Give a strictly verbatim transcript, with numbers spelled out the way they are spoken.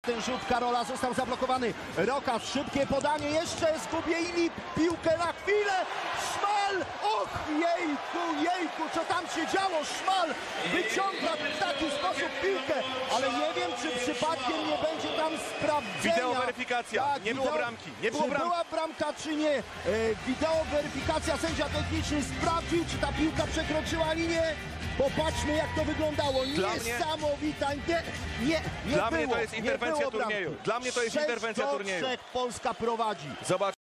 ten rzut Karola został zablokowany. Rokas, szybkie podanie, jeszcze zgubili piłkę na chwilę. Szmal! Och, jejku, jejku, co tam się działo? Szmal wyciąga w taki sposób piłkę, ale nie wiem, czy przypadkiem nie będzie tam sprawdzenia. Wideo weryfikacja, Tak, nie było wideo... bramki, nie było czy bramki. była bramka, czy nie? E, wideo weryfikacja, sędzia techniczny sprawdził, czy ta piłka przekroczyła linię. Popatrzmy, jak to wyglądało. Dla Niesamowita. Nie, nie, nie Dla było. mnie to jest interwencja nie było turnieju. bramki. Dla mnie to jest sześć interwencja do turnieju. trzech Polska prowadzi. Zobacz.